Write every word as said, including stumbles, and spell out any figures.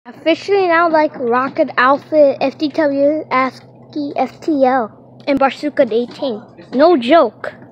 Officially now like Rocket, Alpha, F T W, ASCII, F T L, and Barsuka eighteen. No joke.